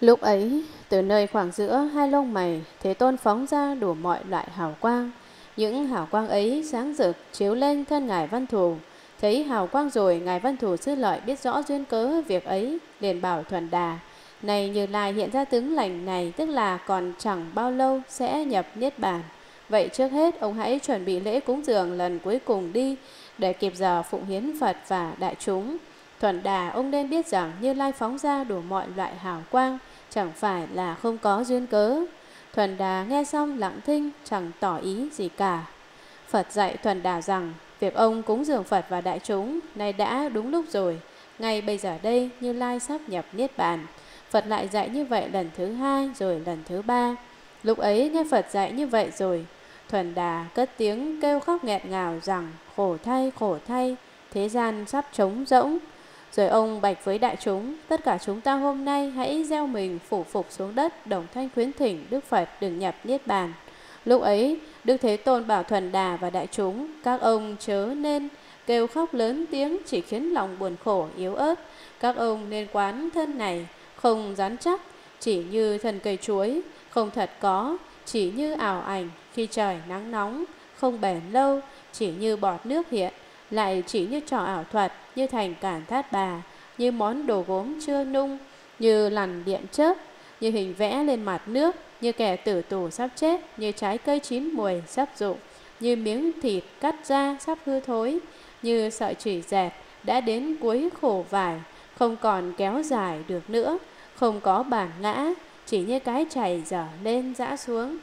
Lúc ấy, từ nơi khoảng giữa hai lông mày, Thế Tôn phóng ra đủ mọi loại hào quang. Những hào quang ấy sáng rực chiếu lên thân Ngài Văn Thù. Thấy hào quang rồi, Ngài Văn Thù Sư Lợi biết rõ duyên cớ việc ấy, liền bảo Thuần Đà: này Như Lai hiện ra tướng lành này, tức là còn chẳng bao lâu sẽ nhập Niết Bàn. Vậy trước hết ông hãy chuẩn bị lễ cúng dường lần cuối cùng đi, để kịp giờ phụng hiến Phật và đại chúng. Thuần Đà, ông nên biết rằng Như Lai phóng ra đủ mọi loại hào quang, chẳng phải là không có duyên cớ. Thuần Đà nghe xong lặng thinh, chẳng tỏ ý gì cả. Phật dạy Thuần Đà rằng việc ông cúng dường Phật và đại chúng này đã đúng lúc rồi. Ngay bây giờ đây, Như Lai sắp nhập Niết Bàn. Phật lại dạy như vậy lần thứ hai, rồi lần thứ ba. Lúc ấy nghe Phật dạy như vậy rồi, Thuần Đà cất tiếng kêu khóc nghẹn ngào rằng: khổ thay, thế gian sắp trống rỗng. Rồi ông bạch với đại chúng: tất cả chúng ta hôm nay hãy gieo mình phủ phục xuống đất, đồng thanh khuyến thỉnh Đức Phật đừng nhập Niết Bàn. Lúc ấy, Đức Thế Tôn bảo Thuần Đà và đại chúng: các ông chớ nên kêu khóc lớn tiếng, chỉ khiến lòng buồn khổ yếu ớt. Các ông nên quán thân này không rắn chắc, chỉ như thân cây chuối, không thật có, chỉ như ảo ảnh khi trời nắng nóng, không bền lâu, chỉ như bọt nước hiện, lại chỉ như trò ảo thuật, như thành cản thát bà, như món đồ gốm chưa nung, như lằn điện chớp, như hình vẽ lên mặt nước, như kẻ tử tù sắp chết, như trái cây chín mùi sắp rụng, như miếng thịt cắt ra sắp hư thối, như sợi chỉ dệt đã đến cuối khổ vải, không còn kéo dài được nữa, không có bản ngã, chỉ như cái chày dở lên dã xuống.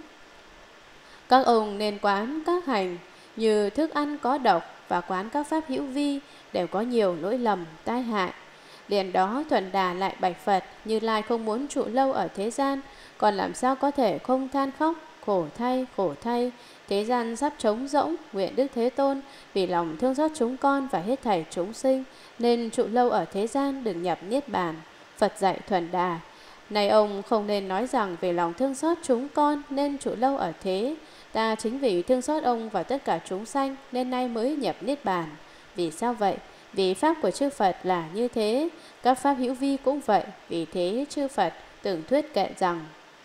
Các ông nên quán các hành như thức ăn có độc, và quán các pháp hữu vi đều có nhiều lỗi lầm tai hại. Liền đó Thuần Đà lại bạch Phật: Như Lai không muốn trụ lâu ở thế gian, còn làm sao có thể không than khóc: khổ thay, thế gian sắp trống rỗng. Nguyện Đức Thế Tôn vì lòng thương xót chúng con và hết thảy chúng sinh, nên trụ lâu ở thế gian, đừng nhập Niết Bàn. Phật dạy Thuần Đà: này ông không nên nói rằng vì lòng thương xót chúng con nên trụ lâu ở thế. Ta chính vì thương xót ông và tất cả chúng sanh nên nay mới nhập Niết Bàn. Vì sao vậy? Vì pháp của chư Phật là như thế, các pháp hữu vi cũng vậy. Vì thế chư Phật từng thuyết kệ rằng: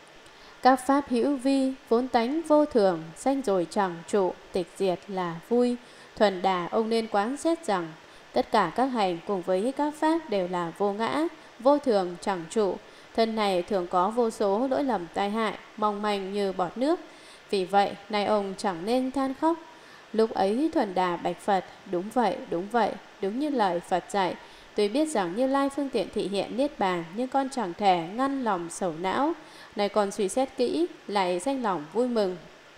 các pháp hữu vi vốn tánh vô thường, sanh rồi chẳng trụ, tịch diệt là vui. Thuần Đà, ông nên quán xét rằng tất cả các hành cùng với các pháp đều là vô ngã, vô thường, chẳng trụ. Thân này thường có vô số lỗi lầm tai hại, mong manh như bọt nước. Vì vậy, nay ông chẳng nên than khóc. Lúc ấy Thuần Đà bạch Phật: đúng vậy, đúng như lời Phật dạy. Tuy biết rằng Như Lai phương tiện thị hiện Niết Bàn, nhưng con chẳng thể ngăn lòng sầu não. Này còn suy xét kỹ, lại sanh lòng vui mừng.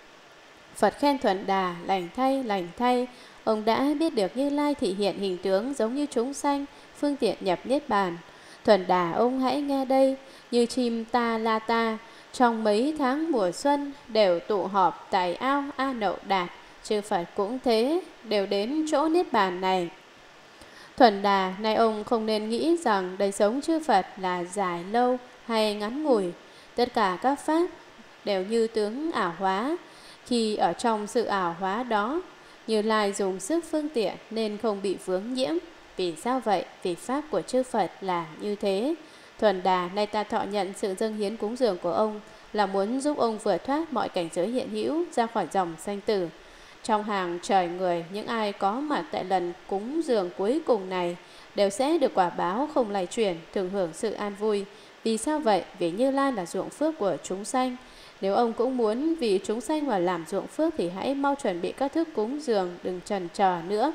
Phật khen Thuần Đà: lành thay, ông đã biết được Như Lai thị hiện hình tướng giống như chúng sanh, phương tiện nhập Niết Bàn. Thuần Đà, ông hãy nghe đây: như chim ta la ta, trong mấy tháng mùa xuân đều tụ họp tại ao A Nậu Đạt. Chư Phật cũng thế, đều đến chỗ Niết Bàn này. Thuần Đà, nay ông không nên nghĩ rằng đời sống chư Phật là dài lâu hay ngắn ngủi. Tất cả các pháp đều như tướng ảo hóa. Khi ở trong sự ảo hóa đó, Như Lai dùng sức phương tiện nên không bị vướng nhiễm. Vì sao vậy? Vì pháp của chư Phật là như thế. Thuần Đà, nay ta thọ nhận sự dâng hiến cúng dường của ông là muốn giúp ông vượt thoát mọi cảnh giới hiện hữu, ra khỏi dòng sanh tử. Trong hàng trời người, những ai có mặt tại lần cúng dường cuối cùng này đều sẽ được quả báo không lay chuyển, thường hưởng sự an vui. Vì sao vậy? Vì Như Lai là ruộng phước của chúng sanh. Nếu ông cũng muốn vì chúng sanh mà làm ruộng phước thì hãy mau chuẩn bị các thức cúng dường, đừng chần chờ nữa.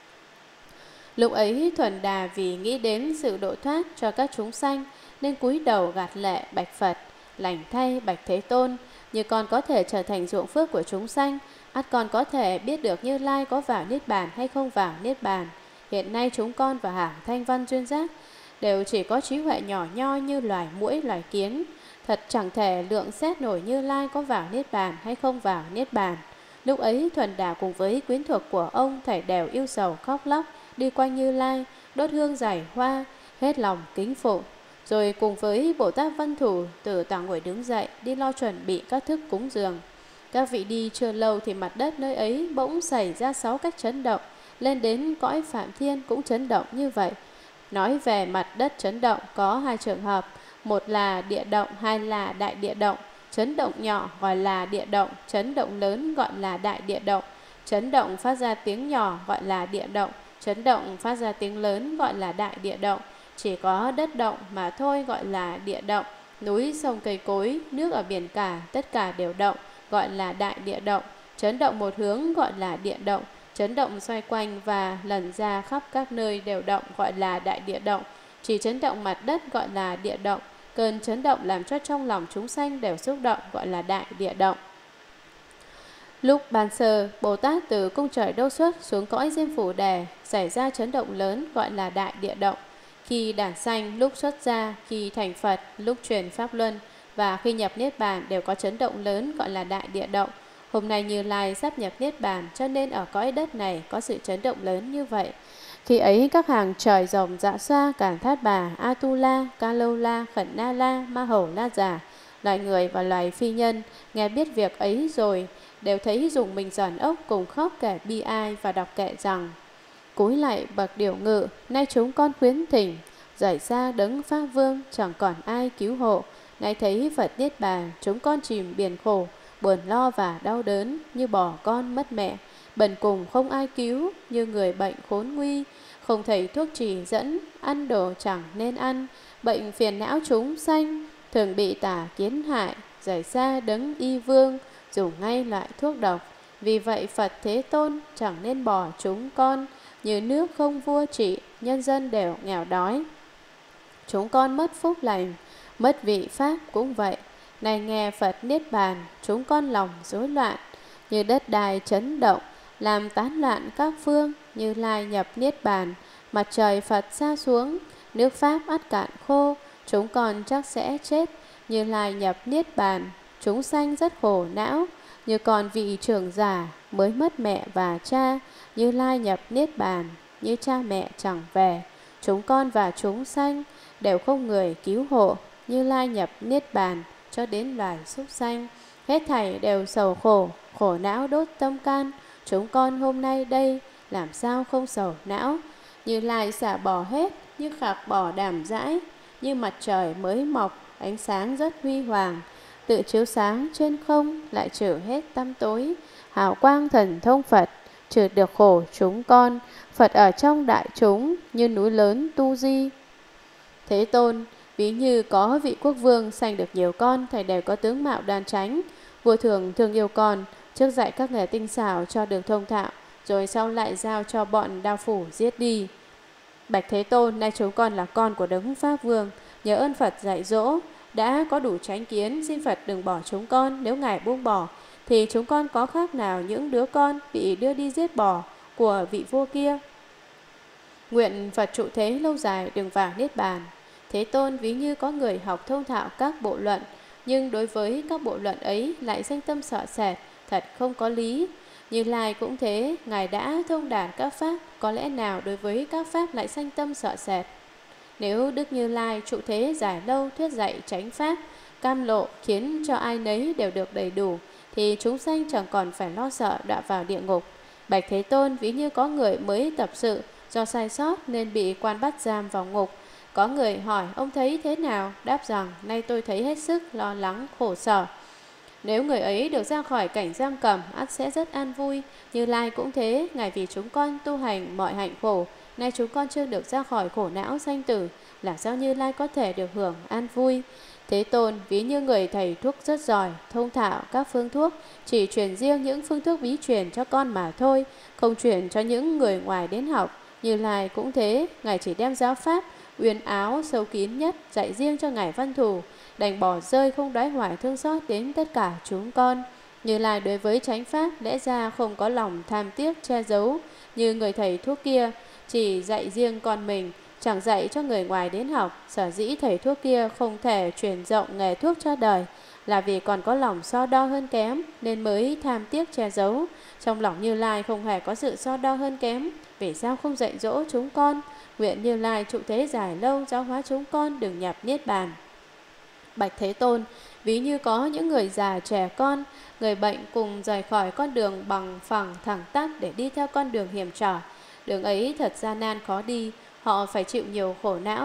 Lúc ấy Thuần Đà vì nghĩ đến sự độ thoát cho các chúng sanh nên cúi đầu gạt lệ bạch Phật: lành thay bạch Thế Tôn, như con có thể trở thành ruộng phước của chúng sanh, ắt con có thể biết được Như Lai có vào Niết Bàn hay không vào Niết Bàn. Hiện nay chúng con và hàng thanh văn duyên giác đều chỉ có trí huệ nhỏ nhoi như loài muỗi loài kiến, thật chẳng thể lượng xét nổi Như Lai có vào Niết Bàn hay không vào Niết Bàn. Lúc ấy Thuần Đà cùng với quyến thuộc của ông thảy đều yêu sầu khóc lóc, đi quanh Như Lai, đốt hương giải hoa, hết lòng kính phụng. Rồi cùng với Bồ Tát Văn Thủ từ tàng ngồi đứng dậy, đi lo chuẩn bị các thức cúng dường. Các vị đi chưa lâu thì mặt đất nơi ấy bỗng xảy ra 6 cách chấn động, lên đến cõi Phạm Thiên cũng chấn động như vậy. Nói về mặt đất chấn động có 2 trường hợp. một là địa động, hai là đại địa động. Chấn động nhỏ gọi là địa động, chấn động lớn gọi là đại địa động. Chấn động phát ra tiếng nhỏ gọi là địa động, chấn động phát ra tiếng lớn gọi là đại địa động. Chỉ có đất động mà thôi gọi là địa động. Núi, sông, cây cối, nước ở biển cả, tất cả đều động, gọi là đại địa động. Chấn động một hướng gọi là địa động. Chấn động xoay quanh và lần ra khắp các nơi đều động, gọi là đại địa động. Chỉ chấn động mặt đất gọi là địa động. Cơn chấn động làm cho trong lòng chúng sanh đều xúc động, gọi là đại địa động. Lúc ban sơ, Bồ Tát từ cung trời Đâu Xuất xuống cõi Diêm Phù Đề, xảy ra chấn động lớn gọi là đại địa động. Khi đản sanh, lúc xuất gia, khi thành Phật, lúc truyền Pháp Luân và khi nhập Niết Bàn đều có chấn động lớn gọi là đại địa động. Hôm nay Như Lai sắp nhập Niết Bàn, cho nên ở cõi đất này có sự chấn động lớn như vậy. Khi ấy các hàng trời rồng Dạ Xoa, Càn Thát Bà, Atula, Ca Lâu La, Khẩn Na La, Ma Hầu La Già, loài người và loài phi nhân nghe biết việc ấy rồi đều thấy dùng mình giòn ốc, cùng khóc kể bi ai và đọc kệ rằng: Cúi lạy bậc điều ngự, nay chúng con khuyến thỉnh, rời xa đấng Pháp Vương, chẳng còn ai cứu hộ. Nay thấy Phật Niết Bàn, chúng con chìm biển khổ, buồn lo và đau đớn, như bỏ con mất mẹ, bần cùng không ai cứu, như người bệnh khốn nguy, không thầy thuốc chỉ dẫn, ăn đồ chẳng nên ăn, bệnh phiền não chúng sanh, thường bị tà kiến hại, rời xa đấng Y Vương, dùng ngay loại thuốc độc. Vì vậy Phật Thế Tôn chẳng nên bỏ chúng con, như nước không vua trị, nhân dân đều nghèo đói. Chúng con mất phúc lành, mất vị Pháp cũng vậy. Này nghe Phật Niết Bàn, chúng con lòng rối loạn, như đất đai chấn động, làm tán loạn các phương. Như Lai nhập Niết Bàn, mặt trời Phật sa xuống, nước Pháp ắt cạn khô, chúng con chắc sẽ chết. Như Lai nhập Niết Bàn, chúng sanh rất khổ não, như còn vị trưởng giả mới mất mẹ và cha. Như Lai nhập Niết Bàn, như cha mẹ chẳng về, chúng con và chúng sanh đều không người cứu hộ. Như Lai nhập Niết Bàn, cho đến loài súc sanh, hết thảy đều sầu khổ, khổ não đốt tâm can. Chúng con hôm nay đây, làm sao không sầu não. Như Lai xả bỏ hết, như khạc bỏ đàm dãi, như mặt trời mới mọc, ánh sáng rất huy hoàng, tự chiếu sáng trên không, lại trừ hết tăm tối. Hào quang thần thông Phật, trừ được khổ chúng con. Phật ở trong đại chúng, như núi lớn Tu Di. Thế Tôn, ví như có vị quốc vương sanh được nhiều con, thầy đều có tướng mạo đoan chánh. Vua thường thương yêu con, trước dạy các nghề tinh xảo cho được thông thạo, rồi sau lại giao cho bọn đao phủ giết đi. Bạch Thế Tôn, nay chúng con là con của đấng Pháp Vương, nhờ ơn Phật dạy dỗ, đã có đủ chánh kiến, xin Phật đừng bỏ chúng con. Nếu Ngài buông bỏ, thì chúng con có khác nào những đứa con bị đưa đi giết bỏ của vị vua kia. Nguyện Phật trụ thế lâu dài, đừng vào Niết Bàn. Thế Tôn, ví như có người học thông thạo các bộ luận, nhưng đối với các bộ luận ấy lại sanh tâm sợ sệt, thật không có lý. Như Lai cũng thế, Ngài đã thông đạt các pháp, có lẽ nào đối với các pháp lại sanh tâm sợ sệt. Nếu Đức Như Lai trụ thế dài lâu thuyết dạy chánh pháp, cam lộ khiến cho ai nấy đều được đầy đủ, thì chúng sanh chẳng còn phải lo sợ đọa vào địa ngục. Bạch Thế Tôn, ví như có người mới tập sự, do sai sót nên bị quan bắt giam vào ngục. Có người hỏi ông thấy thế nào? Đáp rằng nay tôi thấy hết sức lo lắng khổ sở. Nếu người ấy được ra khỏi cảnh giam cầm, ắt sẽ rất an vui. Như Lai cũng thế, Ngài vì chúng con tu hành mọi hạnh khổ, nay chúng con chưa được ra khỏi khổ não sanh tử, làm sao Như Lai có thể được hưởng an vui. Thế Tôn, ví như người thầy thuốc rất giỏi, thông thạo các phương thuốc, chỉ truyền riêng những phương thuốc bí truyền cho con mà thôi, không truyền cho những người ngoài đến học. Như Lai cũng thế, Ngài chỉ đem giáo pháp uyên áo sâu kín nhất dạy riêng cho Ngài Văn Thù, đành bỏ rơi không đoái hoài thương xót đến tất cả chúng con. Như Lai đối với chánh pháp lẽ ra không có lòng tham tiếc che giấu như người thầy thuốc kia, chỉ dạy riêng con mình, chẳng dạy cho người ngoài đến học. Sở dĩ thầy thuốc kia không thể truyền rộng nghề thuốc cho đời là vì còn có lòng so đo hơn kém, nên mới tham tiếc che giấu. Trong lòng Như Lai không hề có sự so đo hơn kém, vì sao không dạy dỗ chúng con? Nguyện Như Lai trụ thế dài lâu giáo hóa chúng con đừng nhập Niết Bàn. Bạch Thế Tôn, ví như có những người già trẻ con, người bệnh cùng rời khỏi con đường bằng phẳng thẳng tắp để đi theo con đường hiểm trở. Đường ấy thật gian nan khó đi, họ phải chịu nhiều khổ não.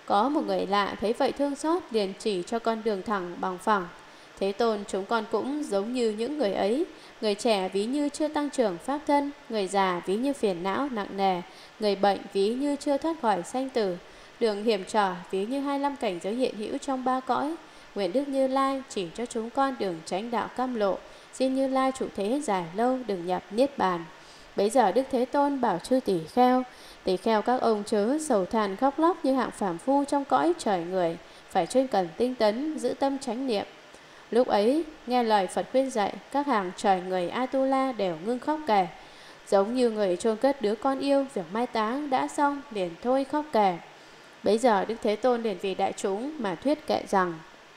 Có một người lạ thấy vậy thương xót, liền chỉ cho con đường thẳng bằng phẳng. Thế Tôn, chúng con cũng giống như những người ấy. Người trẻ ví như chưa tăng trưởng pháp thân, người già ví như phiền não nặng nề, người bệnh ví như chưa thoát khỏi sanh tử. Đường hiểm trở ví như 25 cảnh giới hiện hữu trong 3 cõi. Nguyện Đức Như Lai chỉ cho chúng con đường chánh đạo cam lộ. Xin Như Lai trụ thế dài lâu, đừng nhập niết bàn. Bấy giờ Đức Thế Tôn bảo chư tỷ kheo các ông chớ sầu than khóc lóc như hạng phàm phu trong cõi trời người, phải chuyên cần tinh tấn, giữ tâm chánh niệm. Lúc ấy, nghe lời Phật khuyên dạy, các hàng trời người Atula đều ngưng khóc kể. Giống như người chôn cất đứa con yêu, việc mai táng đã xong, liền thôi khóc kể. Bấy giờ Đức Thế Tôn liền vì đại chúng mà thuyết kệ rằng: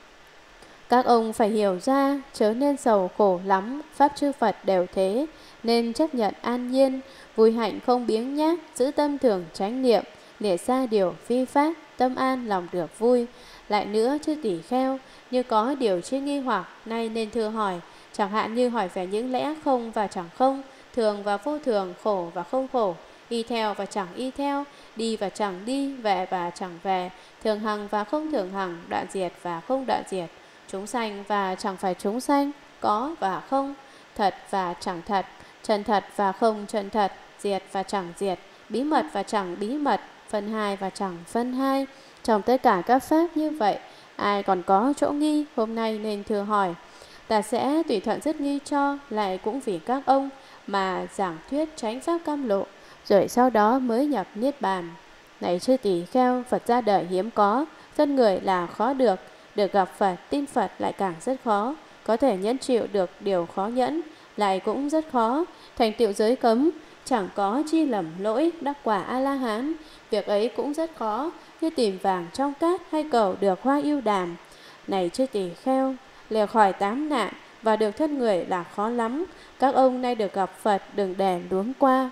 các ông phải hiểu ra, chớ nên sầu khổ lắm, pháp chư Phật đều thế, nên chấp nhận an nhiên, vui hạnh không biếng nhác, giữ tâm thường chánh niệm, lìa xa điều phi pháp, tâm an lòng được vui. Lại nữa chư tỷ kheo, như có điều chi nghi hoặc, nay nên thưa hỏi, chẳng hạn như hỏi về những lẽ không và chẳng không, thường và vô thường, khổ và không khổ, y theo và chẳng y theo, đi và chẳng đi, về và chẳng về, thường hằng và không thường hằng, đoạn diệt và không đoạn diệt, chúng sanh và chẳng phải chúng sanh, có và không, thật và chẳng thật, chân thật và không chân thật, diệt và chẳng diệt, bí mật và chẳng bí mật, phân hai và chẳng phân hai. Trong tất cả các pháp như vậy, ai còn có chỗ nghi, hôm nay nên thưa hỏi. Ta sẽ tùy thuận dứt nghi cho, lại cũng vì các ông mà giảng thuyết chánh pháp cam lộ, rồi sau đó mới nhập niết bàn. Này chư tỷ kheo, Phật ra đời hiếm có, thân người là khó được gặp Phật, tin Phật lại càng rất khó, có thể nhẫn chịu được điều khó nhẫn, lại cũng rất khó, thành tựu giới cấm, chẳng có chi lầm lỗi, đắc quả A-la-hán, việc ấy cũng rất khó, như tìm vàng trong cát hay cầu được hoa ưu đàm. Này chư tỷ kheo, lìa khỏi 8 nạn và được thân người là khó lắm, các ông nay được gặp Phật đừng để luống qua.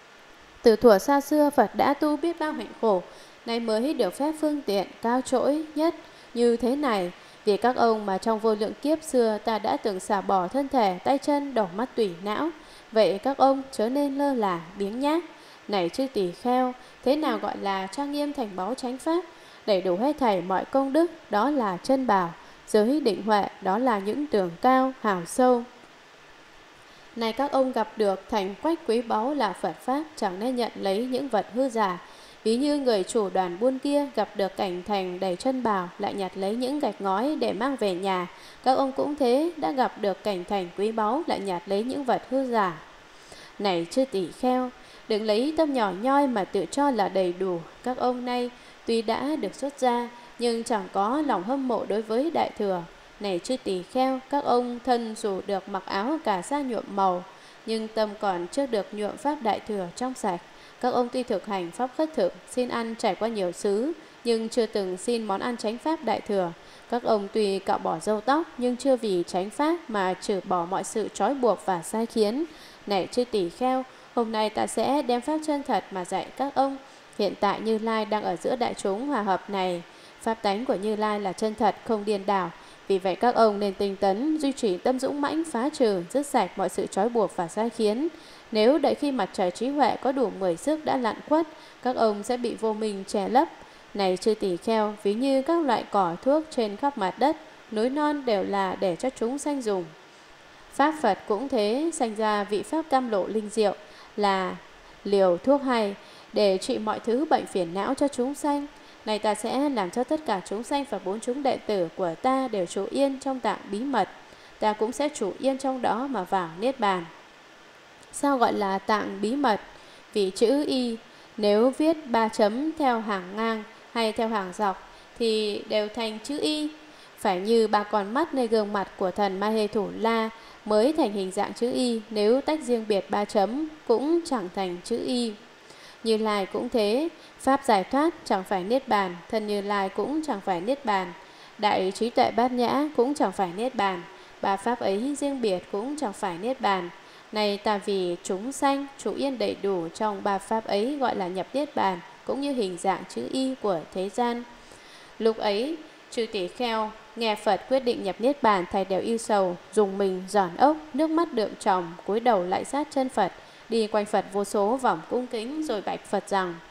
Từ thuở xa xưa Phật đã tu biết bao hạnh khổ, nay mới được phép phương tiện cao trỗi nhất như thế này. Vì các ông mà trong vô lượng kiếp xưa ta đã từng xả bỏ thân thể, tay chân, đầu mắt tủy não, vậy các ông chớ nên lơ là biếng nhác. Này chư tỷ kheo, thế nào gọi là trang nghiêm thành báu chánh pháp? Đầy đủ hết thảy mọi công đức, đó là chân bảo. Giới định huệ, đó là những tường cao, hào sâu. Này các ông gặp được thành quách quý báu là Phật Pháp, chẳng nên nhận lấy những vật hư giả. Ví như người chủ đoàn buôn kia gặp được cảnh thành đầy chân bảo, lại nhặt lấy những gạch ngói để mang về nhà. Các ông cũng thế, đã gặp được cảnh thành quý báu, lại nhặt lấy những vật hư giả. Này chư tỷ kheo, đừng lấy tâm nhỏ nhoi mà tự cho là đầy đủ. Các ông nay tuy đã được xuất gia, nhưng chẳng có lòng hâm mộ đối với Đại Thừa. Này chư tỷ kheo, các ông thân dù được mặc áo cả sa nhuộm màu, nhưng tâm còn chưa được nhuộm pháp Đại Thừa trong sạch. Các ông tuy thực hành pháp khất thực, xin ăn trải qua nhiều xứ, nhưng chưa từng xin món ăn chánh pháp Đại Thừa. Các ông tuy cạo bỏ râu tóc, nhưng chưa vì chánh pháp mà trừ bỏ mọi sự trói buộc và sai khiến. Này chư tỷ kheo, hôm nay ta sẽ đem pháp chân thật mà dạy các ông. Hiện tại Như Lai đang ở giữa đại chúng hòa hợp này. Pháp tánh của Như Lai là chân thật, không điên đảo. Vì vậy các ông nên tinh tấn, duy trì tâm dũng mãnh, phá trừ, dứt sạch mọi sự trói buộc và sai khiến. Nếu đợi khi mặt trời trí huệ có đủ 10 sức đã lặn khuất, các ông sẽ bị vô minh che lấp. Này chư tỷ kheo, ví như các loại cỏ thuốc trên khắp mặt đất, núi non đều là để cho chúng sanh dùng. Pháp Phật cũng thế, sanh ra vị pháp cam lộ linh diệu là liều thuốc hay để trị mọi thứ bệnh phiền não cho chúng sanh. Này ta sẽ làm cho tất cả chúng sanh và 4 chúng đệ tử của ta đều trụ yên trong tạng bí mật. Ta cũng sẽ trụ yên trong đó mà vào niết bàn. Sao gọi là tạng bí mật? Vì chữ Y nếu viết 3 chấm theo hàng ngang hay theo hàng dọc thì đều thành chữ Y. Phải như 3 con mắt nơi gương mặt của thần Ma Hê Thủ La mới thành hình dạng chữ Y, nếu tách riêng biệt 3 chấm cũng chẳng thành chữ Y. Như Lai cũng thế, pháp giải thoát chẳng phải niết bàn, thân Như Lai cũng chẳng phải niết bàn, đại trí tuệ bát nhã cũng chẳng phải niết bàn, 3 pháp ấy riêng biệt cũng chẳng phải niết bàn. Này ta vì chúng sanh trụ yên đầy đủ trong 3 pháp ấy gọi là nhập niết bàn, cũng như hình dạng chữ Y của thế gian. Lúc ấy chư tỷ kheo nghe Phật quyết định nhập niết bàn, thầy đều ưu sầu, dùng mình giòn ốc, nước mắt đượm tròng, cúi đầu lại sát chân Phật, đi quanh Phật vô số vòng cung kính, rồi bạch Phật rằng: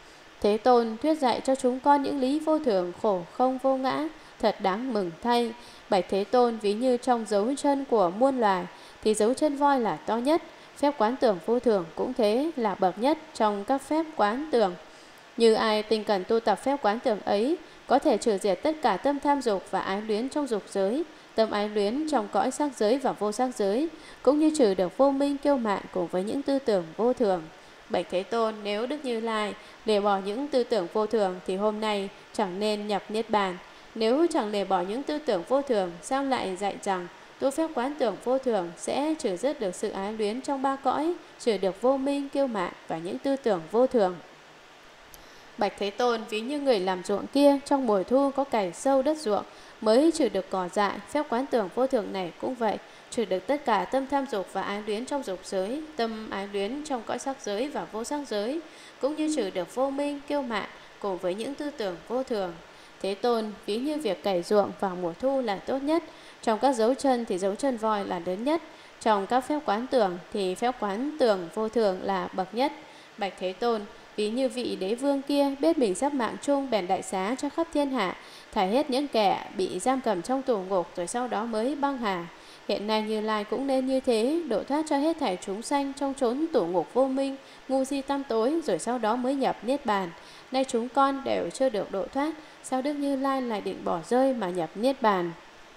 Thế Tôn thuyết dạy cho chúng con những lý vô thường, khổ không vô ngã, thật đáng mừng thay. Bạch Thế Tôn, ví như trong dấu chân của muôn loài thì dấu chân voi là to nhất, phép quán tưởng vô thường cũng thế, là bậc nhất trong các phép quán tưởng. Như ai tinh cần tu tập phép quán tưởng ấy, có thể trừ diệt tất cả tâm tham dục và ái luyến trong dục giới, tâm ái luyến trong cõi sắc giới và vô sắc giới, cũng như trừ được vô minh kiêu mạn cùng với những tư tưởng vô thường. Bạch Thế Tôn, nếu Đức Như Lai để bỏ những tư tưởng vô thường thì hôm nay chẳng nên nhập Niết Bàn. Nếu chẳng để bỏ những tư tưởng vô thường, sao lại dạy rằng tu phép quán tưởng vô thường sẽ trừ dứt được sự ái luyến trong ba cõi, trừ được vô minh kiêu mạn và những tư tưởng vô thường? Bạch Thế Tôn, ví như người làm ruộng kia trong mùa thu có cày sâu đất ruộng mới trừ được cỏ dại, phép quán tưởng vô thường này cũng vậy, trừ được tất cả tâm tham dục và ái luyến trong dục giới, tâm ái luyến trong cõi sắc giới và vô sắc giới, cũng như trừ được vô minh kiêu mạn cùng với những tư tưởng vô thường. Thế Tôn, ví như việc cày ruộng vào mùa thu là tốt nhất, trong các dấu chân thì dấu chân voi là lớn nhất, trong các phép quán tưởng thì phép quán tưởng vô thường là bậc nhất. Bạch Thế Tôn, ví như vị đế vương kia biết mình sắp mạng chung bèn đại xá cho khắp thiên hạ, thả hết những kẻ bị giam cầm trong tù ngục rồi sau đó mới băng hà. Hiện nay Như Lai cũng nên như thế, độ thoát cho hết thảy chúng sanh trong chốn tù ngục vô minh, ngu si tăm tối, rồi sau đó mới nhập Niết Bàn. Nay chúng con đều chưa được độ thoát, sao Đức Như Lai lại định bỏ rơi mà nhập Niết Bàn?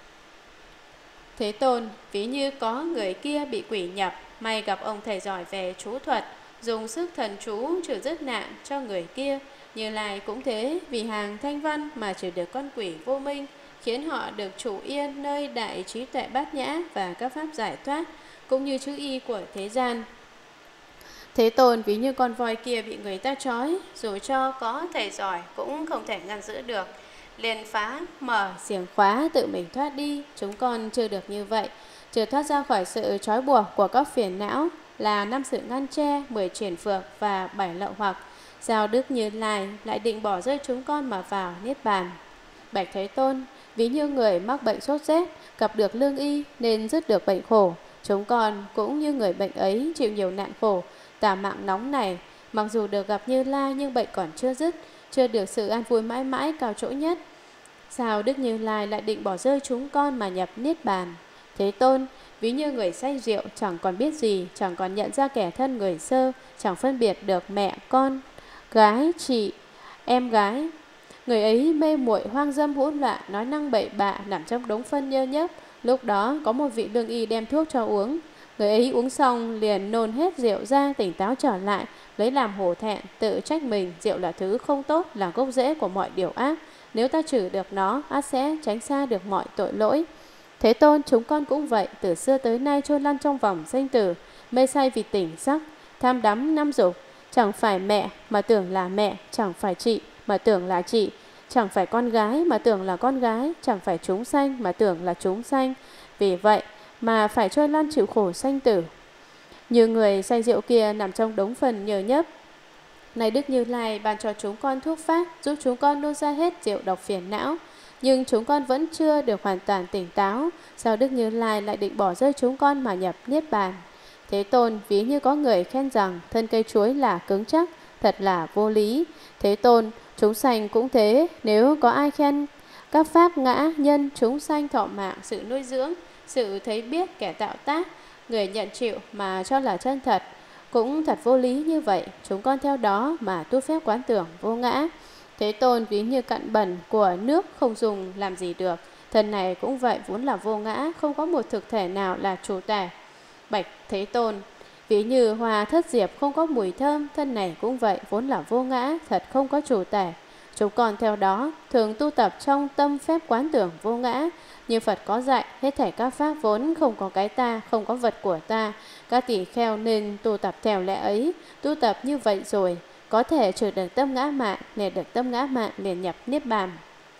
Thế Tôn, ví như có người kia bị quỷ nhập, may gặp ông thầy giỏi về chú thuật, dùng sức thần chú trừ dứt nạn cho người kia. Như Lai cũng thế, vì hàng thanh văn mà trừ được con quỷ vô minh, khiến họ được trụ yên nơi đại trí tuệ bát nhã và các pháp giải thoát, cũng như chữ y của thế gian. Thế Tôn, ví như con voi kia bị người ta trói, dù cho có thầy giỏi cũng không thể ngăn giữ được, liền phá mở xiềng khóa tự mình thoát đi. Chúng con chưa được như vậy, chưa thoát ra khỏi sự trói buộc của các phiền não là 5 sự ngăn che, 10 triển phược và 7 lậu hoặc. Sao Đức Như Lai lại định bỏ rơi chúng con mà vào Niết Bàn? Bạch Thế Tôn, ví như người mắc bệnh sốt rét gặp được lương y nên dứt được bệnh khổ, chúng con cũng như người bệnh ấy chịu nhiều nạn khổ tà mạng nóng này, mặc dù được gặp Như Lai nhưng bệnh còn chưa dứt, chưa được sự an vui mãi mãi cao chỗ nhất. Sao Đức Như Lai lại định bỏ rơi chúng con mà nhập Niết Bàn? Thế Tôn, ví như người say rượu chẳng còn biết gì, chẳng còn nhận ra kẻ thân người sơ, chẳng phân biệt được mẹ con, gái chị, em gái. Người ấy mê muội hoang dâm hỗn loạn, nói năng bậy bạ, nằm trong đống phân nhơ nhớp. Lúc đó có một vị lương y đem thuốc cho uống. Người ấy uống xong liền nôn hết rượu ra, tỉnh táo trở lại, lấy làm hổ thẹn, tự trách mình. Rượu là thứ không tốt, là gốc rễ của mọi điều ác. Nếu ta trừ được nó, ắt sẽ tránh xa được mọi tội lỗi. Thế Tôn, chúng con cũng vậy, từ xưa tới nay trôi lăn trong vòng sinh tử, mê say vì tình sắc, tham đắm năm dục, chẳng phải mẹ mà tưởng là mẹ, chẳng phải chị mà tưởng là chị, chẳng phải con gái mà tưởng là con gái, chẳng phải chúng sanh mà tưởng là chúng sanh. Vì vậy mà phải trôi lăn chịu khổ sanh tử. Như người say rượu kia nằm trong đống phần nhờ nhớp. Này Đức Như Lai ban cho chúng con thuốc pháp, giúp chúng con nôn ra hết rượu độc phiền não, nhưng chúng con vẫn chưa được hoàn toàn tỉnh táo. Sao Đức Như Lai lại định bỏ rơi chúng con mà nhập Niết Bàn? Thế Tôn, ví như có người khen rằng thân cây chuối là cứng chắc, thật là vô lý. Thế Tôn, chúng sanh cũng thế, nếu có ai khen các pháp ngã nhân chúng sanh thọ mạng, sự nuôi dưỡng, sự thấy biết kẻ tạo tác, người nhận chịu mà cho là chân thật, cũng thật vô lý như vậy. Chúng con theo đó mà tu phép quán tưởng vô ngã. Thế Tôn, ví như cặn bẩn của nước không dùng làm gì được, thân này cũng vậy, vốn là vô ngã, không có một thực thể nào là chủ thể. Bạch Thế Tôn, ví như hoa thất diệp không có mùi thơm, thân này cũng vậy, vốn là vô ngã, thật không có chủ thể. Chúng con theo đó thường tu tập trong tâm phép quán tưởng vô ngã. Như Phật có dạy, hết thảy các pháp vốn không có cái ta, không có vật của ta. Các tỷ kheo nên tu tập theo lẽ ấy. Tu tập như vậy rồi có thể trừ được tâm ngã mạn, để được tâm ngã mạn liền nhập Niết Bàn.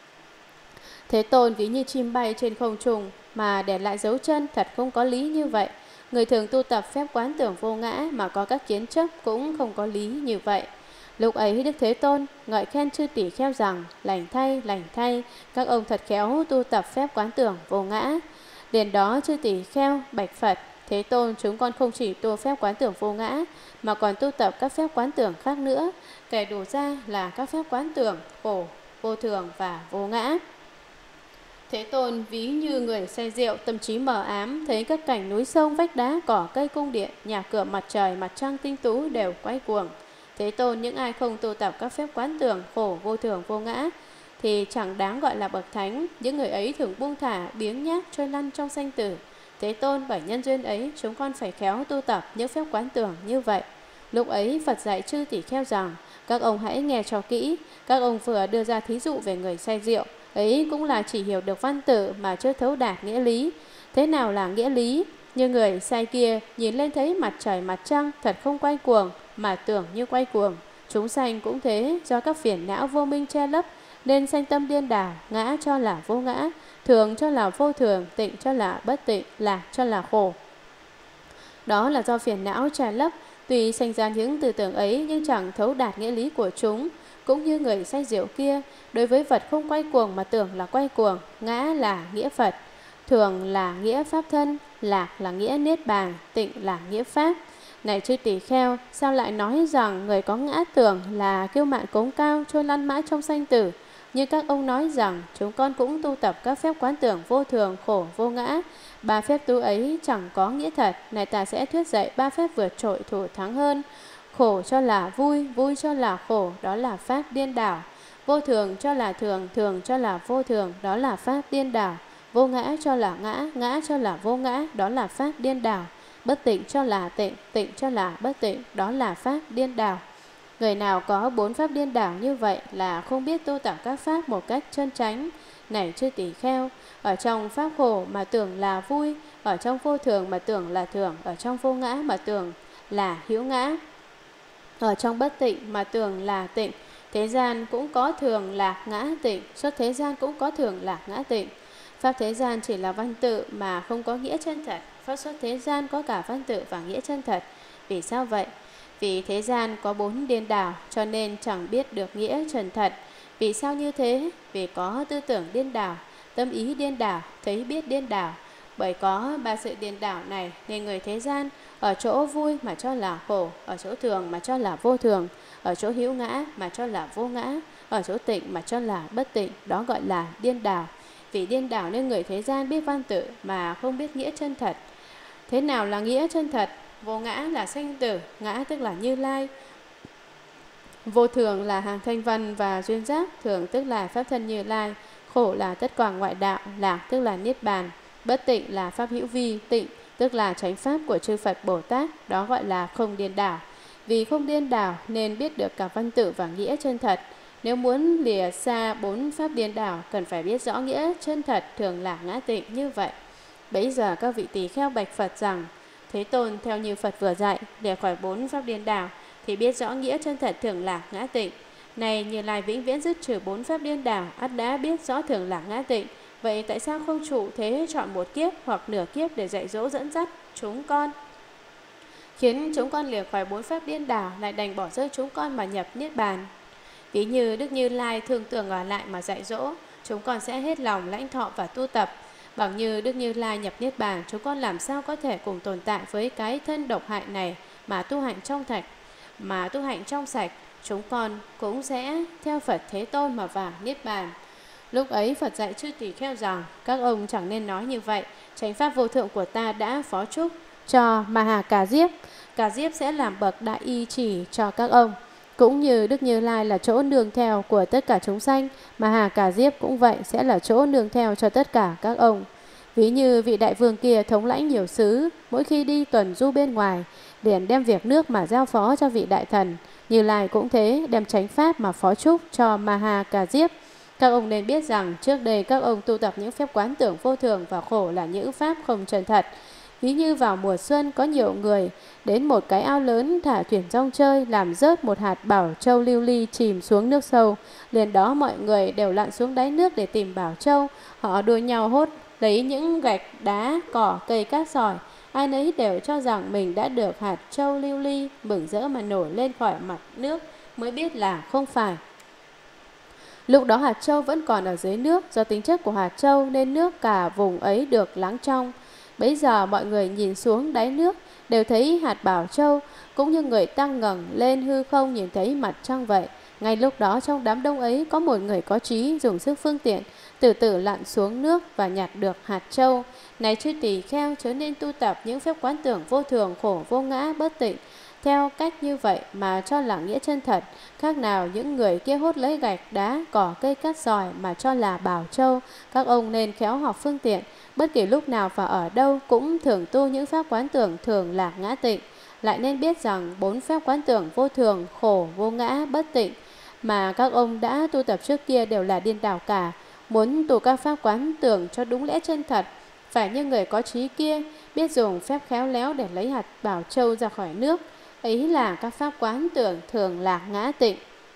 Thế Tôn, ví như chim bay trên không trung mà để lại dấu chân, thật không có lý như vậy. Người thường tu tập phép quán tưởng vô ngã mà có các kiến chấp cũng không có lý như vậy. Lúc ấy Đức Thế Tôn ngợi khen chư tỷ kheo rằng: lành thay, các ông thật khéo tu tập phép quán tưởng vô ngã. Liền đó chư tỷ kheo bạch Phật: Thế Tôn, chúng con không chỉ tu phép quán tưởng vô ngã, mà còn tu tập các phép quán tưởng khác nữa. Kể đủ ra là các phép quán tưởng khổ, vô thường và vô ngã. Thế Tôn ví như người say rượu, tâm trí mờ ám, thấy các cảnh núi sông, vách đá, cỏ cây, cung điện, nhà cửa, mặt trời, mặt trăng, tinh tú đều quay cuồng. Thế Tôn, những ai không tu tập các phép quán tưởng khổ, vô thường, vô ngã thì chẳng đáng gọi là bậc thánh. Những người ấy thường buông thả, biếng nhác, trôi lăn trong sanh tử. Thế Tôn, bởi nhân duyên ấy, chúng con phải khéo tu tập những phép quán tưởng như vậy. Lúc ấy Phật dạy chư tỷ kheo rằng: các ông hãy nghe cho kỹ. Các ông vừa đưa ra thí dụ về người say rượu, ấy cũng là chỉ hiểu được văn tự mà chưa thấu đạt nghĩa lý. Thế nào là nghĩa lý? Như người say kia nhìn lên thấy mặt trời mặt trăng thật không quay cuồng, mà tưởng như quay cuồng. Chúng sanh cũng thế, do các phiền não vô minh che lấp nên sanh tâm điên đảo, ngã cho là vô ngã, thường cho là vô thường, tịnh cho là bất tịnh, lạc cho là khổ. Đó là do phiền não che lấp. Tuy sanh ra những tư tưởng ấy nhưng chẳng thấu đạt nghĩa lý của chúng. Cũng như người say rượu kia, đối với vật không quay cuồng mà tưởng là quay cuồng, ngã là nghĩa Phật, thường là nghĩa pháp thân, lạc là nghĩa niết bàn, tịnh là nghĩa pháp. Này chư tỷ kheo, sao lại nói rằng người có ngã tưởng là kiêu mạn cống cao, trôi lăn mãi trong sanh tử? Như các ông nói rằng chúng con cũng tu tập các phép quán tưởng vô thường, khổ, vô ngã. Ba phép tu ấy chẳng có nghĩa thật. Này ta sẽ thuyết dạy ba phép vượt trội thủ thắng hơn. Khổ cho là vui, vui cho là khổ, đó là pháp điên đảo. Vô thường cho là thường, thường cho là vô thường, đó là pháp điên đảo. Vô ngã cho là ngã, ngã cho là vô ngã, đó là pháp điên đảo. Bất tịnh cho là tịnh, tịnh cho là bất tịnh, đó là pháp điên đảo. Người nào có bốn pháp điên đảo như vậy là không biết tu tập các pháp một cách chân chánh. Này chư tỷ kheo, ở trong pháp khổ mà tưởng là vui, ở trong vô thường mà tưởng là thường, ở trong vô ngã mà tưởng là hữu ngã, ở trong bất tịnh mà tưởng là tịnh. Thế gian cũng có thường lạc ngã tịnh, xuất thế gian cũng có thường lạc ngã tịnh. Pháp thế gian chỉ là văn tự mà không có nghĩa chân thật. Pháp xuất thế gian có cả văn tự và nghĩa chân thật. Vì sao vậy? Vì thế gian có bốn điên đảo cho nên chẳng biết được nghĩa chân thật. Vì sao như thế? Vì có tư tưởng điên đảo, tâm ý điên đảo, thấy biết điên đảo. Bởi có ba sự điên đảo này nên người thế gian ở chỗ vui mà cho là khổ, ở chỗ thường mà cho là vô thường, ở chỗ hữu ngã mà cho là vô ngã, ở chỗ tịnh mà cho là bất tịnh, đó gọi là điên đảo. Vì điên đảo nên người thế gian biết văn tự mà không biết nghĩa chân thật. Thế nào là nghĩa chân thật? Vô ngã là sanh tử, ngã tức là Như Lai. Vô thường là hàng thanh văn và duyên giác, thường tức là pháp thân Như Lai. Khổ là tất cả ngoại đạo, lạc tức là niết bàn. Bất tịnh là pháp hữu vi, tịnh tức là chánh pháp của chư Phật Bồ Tát, đó gọi là không điên đảo. Vì không điên đảo nên biết được cả văn tự và nghĩa chân thật. Nếu muốn lìa xa bốn pháp điên đảo, cần phải biết rõ nghĩa chân thật, thường lạc ngã tịnh như vậy. Bấy giờ các vị tỳ kheo bạch Phật rằng: Thế Tôn, theo như Phật vừa dạy, để khỏi bốn pháp điên đảo thì biết rõ nghĩa chân thật, thường lạc ngã tịnh. Này Như Lai vĩnh viễn dứt trừ bốn pháp điên đảo, ắt đã biết rõ thường lạc ngã tịnh. Vậy tại sao không trụ thế chọn một kiếp hoặc nửa kiếp để dạy dỗ dẫn dắt chúng con, khiến chúng con lìa khỏi bốn pháp điên đảo, lại đành bỏ rơi chúng con mà nhập niết bàn? Ví như Đức Như Lai thường tưởng ở lại mà dạy dỗ, chúng con sẽ hết lòng lãnh thọ và tu tập. Bằng như Đức Như Lai nhập niết bàn, chúng con làm sao có thể cùng tồn tại với cái thân độc hại này mà tu hành trong sạch. Chúng con cũng sẽ theo Phật Thế Tôn mà vào niết bàn. Lúc ấy Phật dạy chư tỷ kheo rằng: các ông chẳng nên nói như vậy. Chánh pháp vô thượng của ta đã phó chúc cho Maha Cà Diếp. Cà Diếp sẽ làm bậc đại y chỉ cho các ông. Cũng như Đức Như Lai là chỗ nương theo của tất cả chúng sanh, Maha Cà Diếp cũng vậy, sẽ là chỗ nương theo cho tất cả các ông. Ví như vị đại vương kia thống lãnh nhiều xứ, mỗi khi đi tuần du bên ngoài, liền đem việc nước mà giao phó cho vị đại thần. Như Lai cũng thế, đem chánh pháp mà phó chúc cho Maha Cà Diếp. Các ông nên biết rằng trước đây các ông tu tập những phép quán tưởng vô thường và khổ là những pháp không chân thật. Ví như vào mùa xuân có nhiều người đến một cái ao lớn thả thuyền rong chơi, làm rớt một hạt bảo châu lưu ly chìm xuống nước sâu. Liền đó mọi người đều lặn xuống đáy nước để tìm bảo châu. Họ đua nhau hốt lấy những gạch đá, cỏ, cây, cát sỏi. Ai nấy đều cho rằng mình đã được hạt châu lưu ly, mừng rỡ mà nổi lên khỏi mặt nước, mới biết là không phải. Lúc đó hạt châu vẫn còn ở dưới nước, do tính chất của hạt châu nên nước cả vùng ấy được lắng trong. Bấy giờ mọi người nhìn xuống đáy nước, đều thấy hạt bảo châu, cũng như người tăng ngẩng lên hư không nhìn thấy mặt trăng vậy. Ngay lúc đó trong đám đông ấy có một người có trí dùng sức phương tiện, từ từ lặn xuống nước và nhặt được hạt châu. Này chư tỳ kheo, chớ nên tu tập những phép quán tưởng vô thường, khổ vô ngã, bất tịnh. Theo cách như vậy mà cho là nghĩa chân thật, khác nào những người kia hốt lấy gạch, đá, cỏ, cây cát sỏi mà cho là bảo châu. Các ông nên khéo học phương tiện, bất kỳ lúc nào và ở đâu cũng thường tu những pháp quán tưởng thường lạc ngã tịnh. Lại nên biết rằng 4 phép quán tưởng vô thường, khổ, vô ngã, bất tịnh mà các ông đã tu tập trước kia đều là điên đảo cả. Muốn tu các pháp quán tưởng cho đúng lẽ chân thật, phải như người có trí kia, biết dùng phép khéo léo để lấy hạt bảo châu ra khỏi nước. Ấy là các pháp quán tưởng thường lạc ngã tịnh.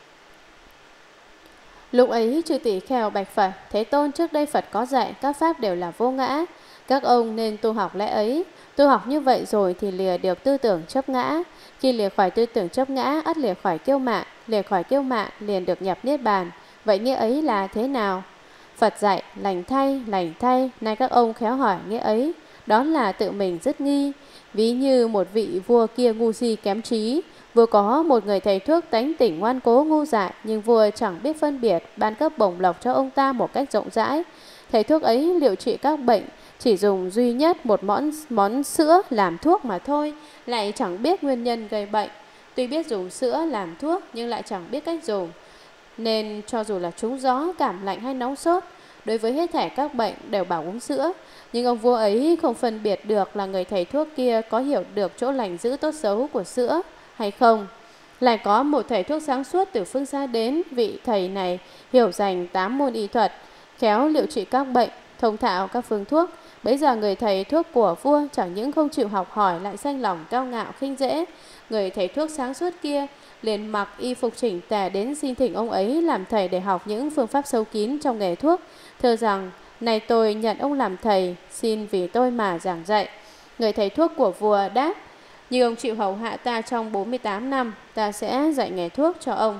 Lúc ấy chư tỷ kheo bạch Phật: Thế Tôn, trước đây Phật có dạy các pháp đều là vô ngã, các ông nên tu học lẽ ấy. Tu học như vậy rồi thì lìa được tư tưởng chấp ngã. Khi lìa khỏi tư tưởng chấp ngã, ắt lìa khỏi kiêu mạn. Lìa khỏi kiêu mạn, liền được nhập niết bàn. Vậy nghĩa ấy là thế nào? Phật dạy: lành thay, lành thay. Nay các ông khéo hỏi nghĩa ấy. Đó là tự mình rất nghi. Ví như một vị vua kia ngu si kém trí. Vua có một người thầy thuốc tánh tỉnh ngoan cố ngu dại, nhưng vua chẳng biết phân biệt, ban cấp bổng lộc cho ông ta một cách rộng rãi. Thầy thuốc ấy liệu trị các bệnh chỉ dùng duy nhất một món sữa làm thuốc mà thôi, lại chẳng biết nguyên nhân gây bệnh. Tuy biết dùng sữa làm thuốc nhưng lại chẳng biết cách dùng, nên cho dù là trúng gió, cảm lạnh hay nóng sốt, đối với hết thảy các bệnh đều bảo uống sữa. Nhưng ông vua ấy không phân biệt được là người thầy thuốc kia có hiểu được chỗ lành dữ tốt xấu của sữa hay không. Lại có một thầy thuốc sáng suốt từ phương xa đến. Vị thầy này hiểu dành 8 môn y thuật, khéo liệu trị các bệnh, thông thạo các phương thuốc. Bấy giờ người thầy thuốc của vua chẳng những không chịu học hỏi, lại sanh lòng cao ngạo khinh dễ. Người thầy thuốc sáng suốt kia liền mặc y phục chỉnh tề đến xin thỉnh ông ấy làm thầy để học những phương pháp sâu kín trong nghề thuốc. Thưa rằng: này tôi nhận ông làm thầy, xin vì tôi mà giảng dạy. Người thầy thuốc của vua đáp: như ông chịu hầu hạ ta trong 48 năm, ta sẽ dạy nghề thuốc cho ông.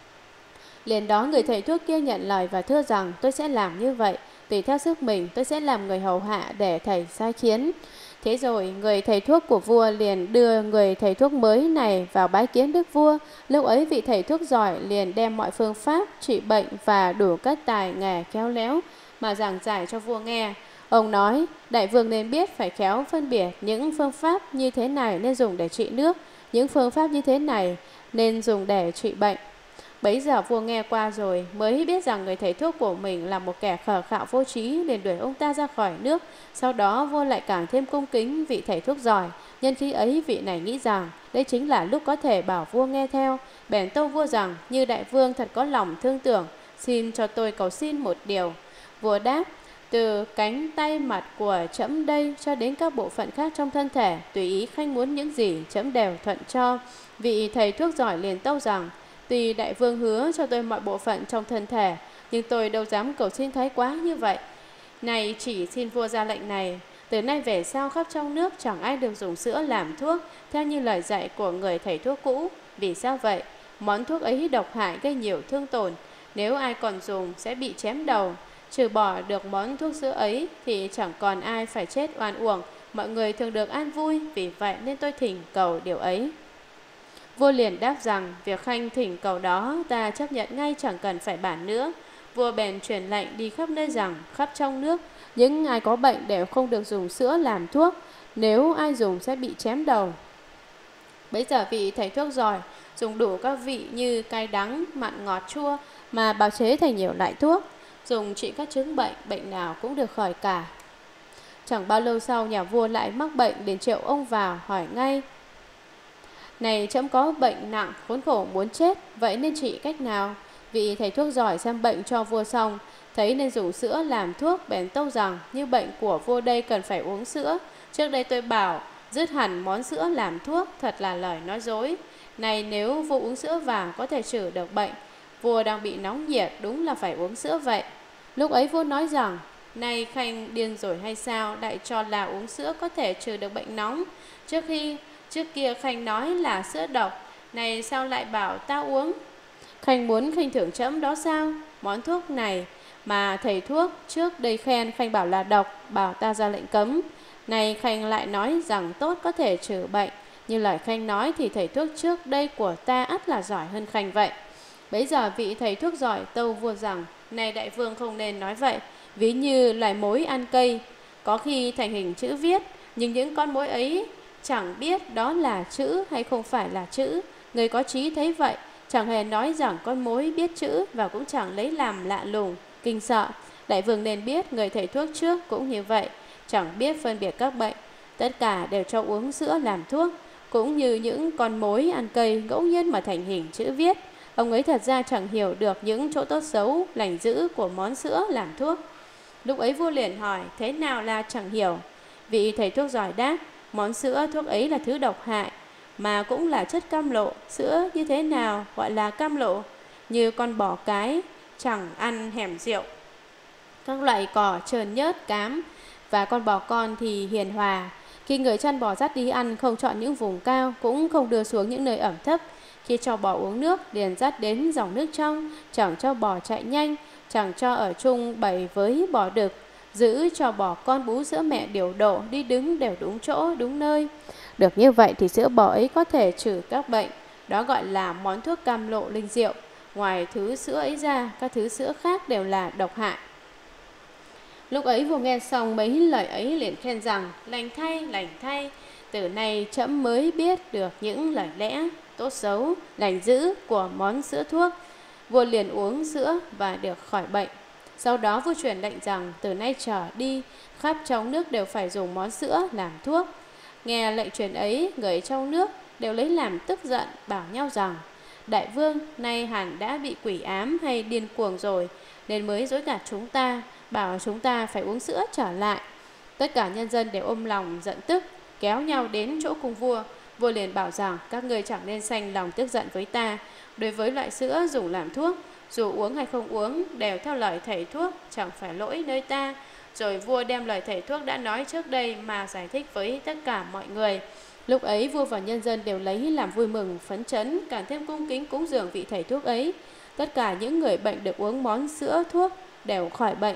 Liền đó người thầy thuốc kia nhận lời và thưa rằng: tôi sẽ làm như vậy, tùy theo sức mình tôi sẽ làm người hầu hạ để thầy sai khiến. Thế rồi người thầy thuốc của vua liền đưa người thầy thuốc mới này vào bái kiến đức vua. Lúc ấy vị thầy thuốc giỏi liền đem mọi phương pháp trị bệnh và đủ các tài nghề khéo léo mà giảng giải cho vua nghe. Ông nói: đại vương nên biết phải khéo phân biệt những phương pháp như thế này nên dùng để trị nước, những phương pháp như thế này nên dùng để trị bệnh. Bấy giờ vua nghe qua rồi mới biết rằng người thầy thuốc của mình là một kẻ khờ khạo vô trí, liền đuổi ông ta ra khỏi nước. Sau đó vua lại càng thêm cung kính vị thầy thuốc giỏi. Nhân khi ấy vị này nghĩ rằng đây chính là lúc có thể bảo vua nghe theo, bèn tâu vua rằng: như đại vương thật có lòng thương tưởng, xin cho tôi cầu xin một điều. Vua đáp: từ cánh tay mặt của trẫm đây cho đến các bộ phận khác trong thân thể, tùy ý khanh muốn những gì trẫm đều thuận cho. Vị thầy thuốc giỏi liền tâu rằng: tuy đại vương hứa cho tôi mọi bộ phận trong thân thể, nhưng tôi đâu dám cầu xin thái quá như vậy. Này chỉ xin vua ra lệnh này, từ nay về sau khắp trong nước chẳng ai được dùng sữa làm thuốc theo như lời dạy của người thầy thuốc cũ. Vì sao vậy? Món thuốc ấy độc hại, gây nhiều thương tổn, nếu ai còn dùng sẽ bị chém đầu. Trừ bỏ được món thuốc sữa ấy thì chẳng còn ai phải chết oan uổng, mọi người thường được an vui, vì vậy nên tôi thỉnh cầu điều ấy. Vua liền đáp rằng: việc khanh thỉnh cầu đó ta chấp nhận ngay, chẳng cần phải bàn nữa. Vua bèn truyền lệnh đi khắp nơi rằng khắp trong nước những ai có bệnh đều không được dùng sữa làm thuốc, nếu ai dùng sẽ bị chém đầu. Bấy giờ vị thầy thuốc giỏi dùng đủ các vị như cay đắng, mặn ngọt chua mà bào chế thành nhiều loại thuốc, dùng trị các chứng bệnh, bệnh nào cũng được khỏi cả. Chẳng bao lâu sau nhà vua lại mắc bệnh, liền triệu ông vào hỏi ngay: này trẫm có bệnh nặng khốn khổ muốn chết, vậy nên trị cách nào? Vị thầy thuốc giỏi xem bệnh cho vua xong, thấy nên dùng sữa làm thuốc, bèn tâu rằng: như bệnh của vua đây cần phải uống sữa. Trước đây tôi bảo dứt hẳn món sữa làm thuốc, thật là lời nói dối. Này nếu vua uống sữa vàng có thể trừ được bệnh, vua đang bị nóng nhiệt, đúng là phải uống sữa vậy. Lúc ấy vua nói rằng: này khanh điên rồi hay sao, lại cho là uống sữa có thể trừ được bệnh nóng. Trước kia khanh nói là sữa độc, này sao lại bảo ta uống? Khanh muốn khinh thường trẫm đó sao? Món thuốc này mà thầy thuốc trước đây khen khanh bảo là độc, bảo ta ra lệnh cấm. Này Khanh lại nói rằng tốt có thể trừ bệnh. Như lời Khanh nói thì thầy thuốc trước đây của ta ắt là giỏi hơn Khanh vậy. Bấy giờ vị thầy thuốc giỏi tâu vua rằng: Này đại vương không nên nói vậy. Ví như loài mối ăn cây, có khi thành hình chữ viết, nhưng những con mối ấy chẳng biết đó là chữ hay không phải là chữ. Người có trí thấy vậy, chẳng hề nói rằng con mối biết chữ, và cũng chẳng lấy làm lạ lùng, kinh sợ. Đại vương nên biết người thầy thuốc trước cũng như vậy, chẳng biết phân biệt các bệnh, tất cả đều cho uống sữa làm thuốc. Cũng như những con mối ăn cây ngẫu nhiên mà thành hình chữ viết, ông ấy thật ra chẳng hiểu được những chỗ tốt xấu, lành dữ của món sữa làm thuốc. Lúc ấy vua liền hỏi: Thế nào là chẳng hiểu? Vị thầy thuốc giỏi đáp: Món sữa thuốc ấy là thứ độc hại, mà cũng là chất cam lộ. Sữa như thế nào gọi là cam lộ? Như con bò cái chẳng ăn hẻm rượu, các loại cỏ trơn nhớt cám, và con bò con thì hiền hòa. Khi người chăn bò dắt đi ăn, không chọn những vùng cao, cũng không đưa xuống những nơi ẩm thấp. Khi cho bò uống nước, liền dắt đến dòng nước trong, chẳng cho bò chạy nhanh, chẳng cho ở chung bầy với bò đực, giữ cho bò con bú sữa mẹ điều độ, đi đứng đều đúng chỗ, đúng nơi. Được như vậy thì sữa bò ấy có thể trừ các bệnh. Đó gọi là món thuốc cam lộ linh diệu. Ngoài thứ sữa ấy ra, các thứ sữa khác đều là độc hại. Lúc ấy vua nghe xong mấy lời ấy liền khen rằng: Lành thay, từ nay trẫm mới biết được những lời lẽ tốt xấu, lành dữ của món sữa thuốc. Vua liền uống sữa và được khỏi bệnh. Sau đó vua truyền lệnh rằng từ nay trở đi, khắp trong nước đều phải dùng món sữa làm thuốc. Nghe lệnh truyền ấy, người trong nước đều lấy làm tức giận, bảo nhau rằng: Đại vương nay hẳn đã bị quỷ ám hay điên cuồng rồi, nên mới dối gạt chúng ta, bảo chúng ta phải uống sữa trở lại. Tất cả nhân dân đều ôm lòng giận tức, kéo nhau đến chỗ cung vua. Vua liền bảo rằng: Các ngươi chẳng nên sanh lòng tức giận với ta. Đối với loại sữa dùng làm thuốc, dù uống hay không uống đều theo lời thầy thuốc, chẳng phải lỗi nơi ta. Rồi vua đem lời thầy thuốc đã nói trước đây mà giải thích với tất cả mọi người. Lúc ấy vua và nhân dân đều lấy làm vui mừng phấn chấn, càng thêm cung kính cúng dường vị thầy thuốc ấy. Tất cả những người bệnh được uống món sữa thuốc đều khỏi bệnh.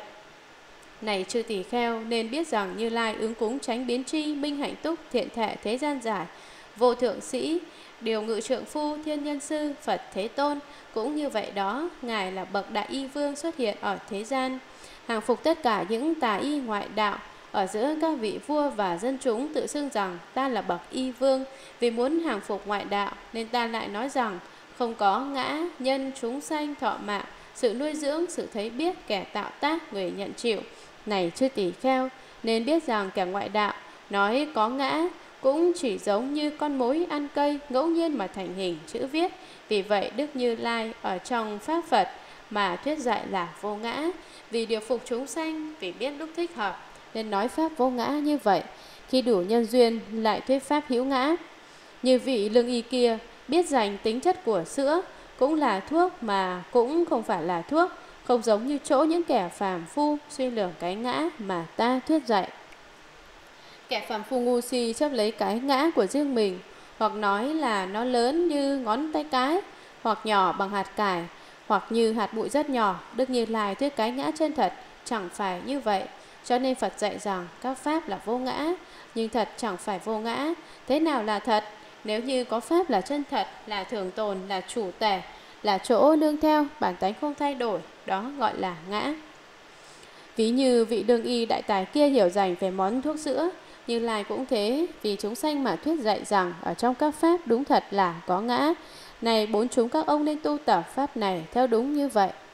Này chư tỳ kheo, nên biết rằng Như Lai ứng cúng tránh biến tri, minh hạnh túc, thiện thệ thế gian giải, vô thượng sĩ, điều ngự trượng phu, thiên nhân sư, Phật Thế Tôn cũng như vậy đó. Ngài là bậc đại y vương xuất hiện ở thế gian, hàng phục tất cả những tà y ngoại đạo. Ở giữa các vị vua và dân chúng tự xưng rằng ta là bậc y vương. Vì muốn hàng phục ngoại đạo nên ta lại nói rằng không có ngã, nhân, chúng sanh, thọ mạng, sự nuôi dưỡng, sự thấy biết, kẻ tạo tác, người nhận chịu. Này chư tỳ kheo, nên biết rằng kẻ ngoại đạo nói có ngã cũng chỉ giống như con mối ăn cây ngẫu nhiên mà thành hình chữ viết. Vì vậy Đức Như Lai ở trong Pháp Phật mà thuyết dạy là vô ngã, vì điều phục chúng sanh, vì biết lúc thích hợp nên nói Pháp vô ngã như vậy. Khi đủ nhân duyên lại thuyết Pháp hữu ngã. Như vị lương y kia biết dành tính chất của sữa, cũng là thuốc mà cũng không phải là thuốc, không giống như chỗ những kẻ phàm phu suy lường cái ngã mà ta thuyết dạy. Kẻ phàm phu ngu si chấp lấy cái ngã của riêng mình, hoặc nói là nó lớn như ngón tay cái, hoặc nhỏ bằng hạt cải, hoặc như hạt bụi rất nhỏ. Đức Như Lai thuyết cái ngã chân thật chẳng phải như vậy. Cho nên Phật dạy rằng các pháp là vô ngã, nhưng thật chẳng phải vô ngã. Thế nào là thật? Nếu như có pháp là chân thật, là thường tồn, là chủ tể, là chỗ nương theo, bản tánh không thay đổi, đó gọi là ngã. Ví như vị đương y đại tài kia hiểu rành về món thuốc sữa, Như Lai cũng thế, vì chúng sanh mà thuyết dạy rằng ở trong các pháp đúng thật là có ngã. Này bốn chúng các ông nên tu tập pháp này theo đúng như vậy.